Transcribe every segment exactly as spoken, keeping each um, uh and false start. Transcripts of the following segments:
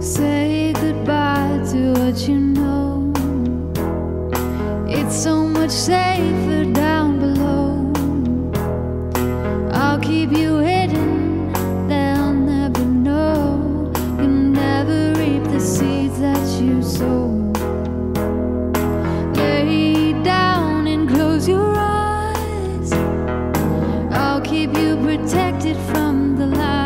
Say goodbye to what you know. It's so much safer down below. I'll keep you hidden, they'll never know. You'll never reap the seeds that you sow. Lay down and close your eyes. I'll keep you protected from the light.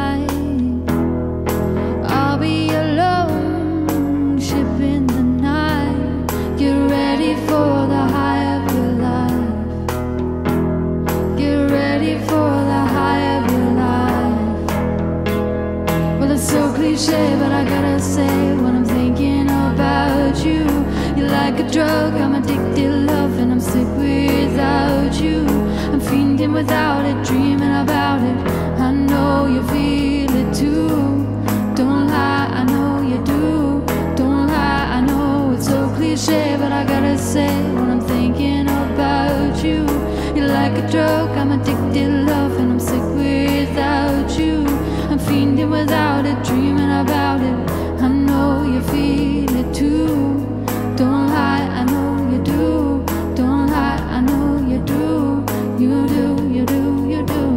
I'll be alone, ship in the night. Get ready for the high of your life. Get ready for the high of your life. Well, it's so cliche, but I gotta say, when I'm thinking about you, you're like a drug, I'm addicted, love, and I'm sick without you. I'm fiending without it, dreaming about it. I know you feel it too. Don't lie, I know you do. Don't lie, I know it's so cliche, but I gotta say, when I'm thinking about you, you're like a drug, I'm addicted, love, and I'm sick without you. I'm fiending without it, dreaming about it. I know you feel it too. Don't lie, I know you do. Don't lie, I know you do. You do, you do, you do.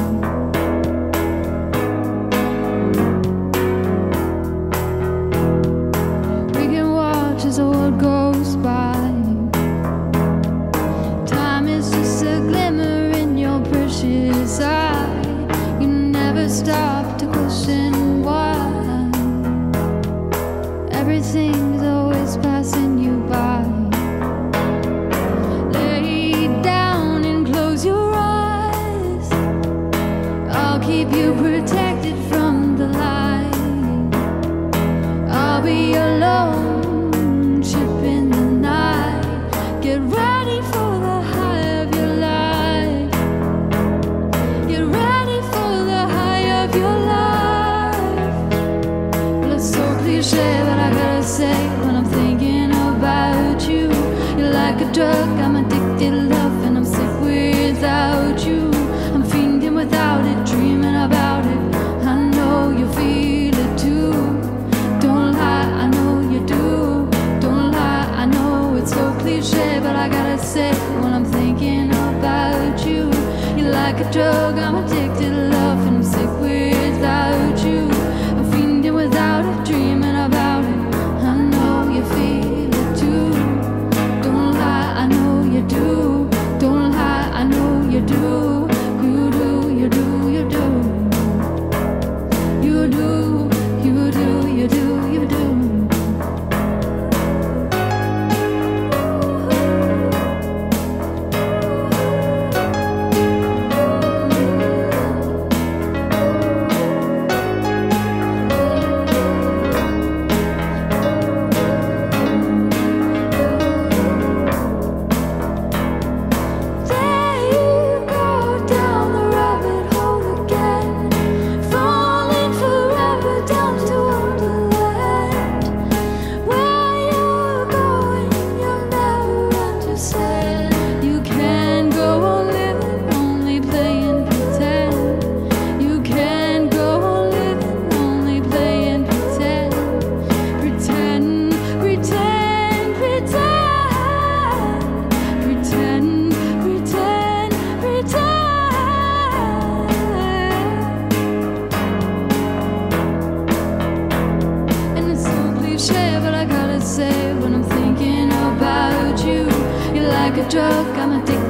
We can watch as the world goes by. Time is just a glimmer in your precious eye. You never stop to question why. Everything's always passing you by. Lay down and close your eyes. I'll keep you protected from the light. I'll be alone, ship in the night. Get ready for the high of your life. Get ready for the high of your life. Well, it's so cliche, but I gotta say, when I'm thinking about you, you're like a drug, I'm addicted, love, and I'm sick without you. I'm fiending without it, dreaming about it. I know you feel it too. Don't lie, I know you do. Don't lie, I know it's so cliche, but I gotta say, when I'm thinking about you, you're like a drug, I'm addicted, love, and I'm sick without you. I'm fiending without it, dreaming about it. I know you feel it too. Don't lie, I know you do. Don't lie, I know you do. You do, you do, you do. You do, you do, you do, you do. Say, when I'm thinking about you, you're like a drug, I'm addicted.